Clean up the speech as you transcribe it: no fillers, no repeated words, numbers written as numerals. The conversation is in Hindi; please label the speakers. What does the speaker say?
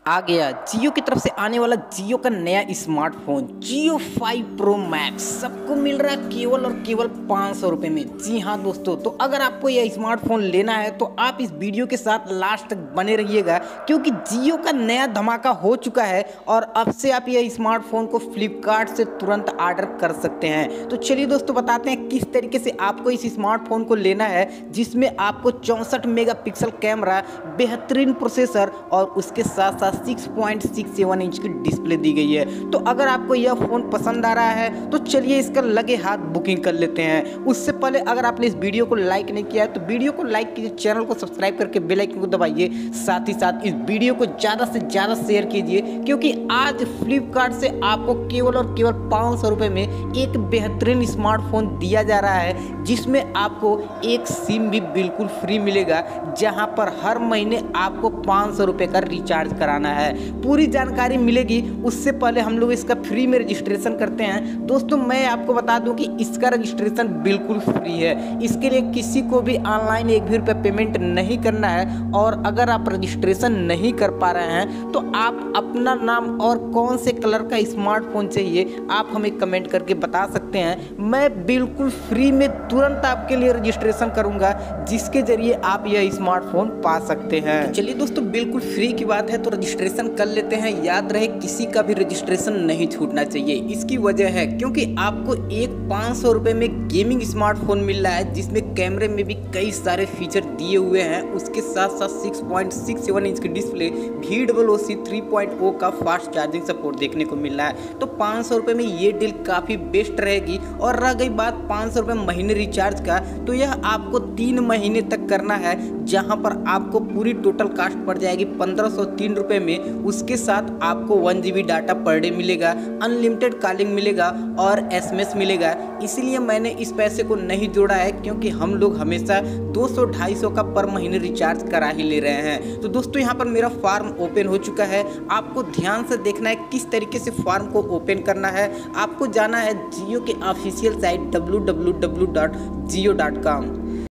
Speaker 1: आ गया जियो की तरफ से आने वाला जियो का नया स्मार्टफोन जियो 5 प्रो मैक्स सबको मिल रहा है केवल और केवल 500 रुपये में। जी हाँ दोस्तों, तो अगर आपको यह स्मार्टफोन लेना है तो आप इस वीडियो के साथ लास्ट तक बने रहिएगा, क्योंकि जियो का नया धमाका हो चुका है और अब से आप यह स्मार्टफोन को फ्लिपकार्ट से तुरंत ऑर्डर कर सकते हैं। तो चलिए दोस्तों, बताते हैं किस तरीके से आपको इस स्मार्टफोन को लेना है, जिसमें आपको 64 मेगापिक्सल कैमरा, बेहतरीन प्रोसेसर और उसके साथ साथ 6.67 इंच की डिस्प्ले दी गई है। तो अगर आपको यह फ़ोन पसंद आ रहा है तो चलिए इसका लगे हाथ बुकिंग कर लेते हैं। उससे पहले अगर आपने इस वीडियो को लाइक नहीं किया है तो वीडियो को लाइक कीजिए, चैनल को सब्सक्राइब करके बेल आइकन को दबाइए, साथ ही साथ इस वीडियो को ज़्यादा से ज़्यादा शेयर कीजिए, क्योंकि आज फ्लिपकार्ट से आपको केवल और केवल 500 रुपये में एक बेहतरीन स्मार्टफोन दिया जा रहा है, जिसमें आपको एक सिम भी बिल्कुल फ्री मिलेगा, जहाँ पर हर महीने आपको 500 रुपये का रिचार्ज कराना है। पूरी जानकारी मिलेगी। उससे पहले हम लोग इसका फ्री में रजिस्ट्रेशन करते हैं। दोस्तों, मैं आपको बता दूं कि इसका रजिस्ट्रेशन बिल्कुल फ्री है। इसके लिए किसी को भी ऑनलाइन एक भी रुपये पेमेंट नहीं करना है, और अगर आप रजिस्ट्रेशन नहीं कर पा रहे हैं तो आप अपना नाम और कौन से कलर का स्मार्टफोन चाहिए आप हमें कमेंट करके बता सकते हैं। मैं बिल्कुल फ्री में तुरंत आपके लिए रजिस्ट्रेशन करूंगा, जिसके जरिए आप यह स्मार्टफोन पा सकते हैं। तो चलिए दोस्तों, बिल्कुल फ्री की बात है तो रजिस्ट्रेशन कर लेते हैं। याद रहे, किसी का भी रजिस्ट्रेशन नहीं छूटना चाहिए। इसकी वजह है क्योंकि आपको एक 500 रुपये में गेमिंग स्मार्टफोन मिल रहा है, जिसमें कैमरे में भी कई सारे फीचर दिए हुए हैं। उसके साथ साथ 6.67 इंच की डिस्प्ले, VOOC 3.0 का फास्ट चार्जिंग सपोर्ट देखने को मिल रहा है। तो 500 रुपये में ये डील काफ़ी बेस्ट रहेगी। और रह गई बात 500 रुपये महीने रिचार्ज का, तो यह आपको 3 महीने तक करना है, जहां पर आपको पूरी टोटल कास्ट पड़ जाएगी 1503 रुपये में। उसके साथ आपको 1 GB डाटा पर डे मिलेगा, अनलिमिटेड कॉलिंग मिलेगा और SMS मिलेगा। इसीलिए मैंने इस पैसे को नहीं जोड़ा है, क्योंकि हम लोग हमेशा 200-250 का पर महीने रिचार्ज करा ही ले रहे हैं। तो दोस्तों, यहाँ पर मेरा फॉर्म ओपन हो चुका है। आपको ध्यान से देखना है किस तरीके से फॉर्म को ओपन करना है। आपको जाना है जियो के ऑफिशियल साइट www.jio.com।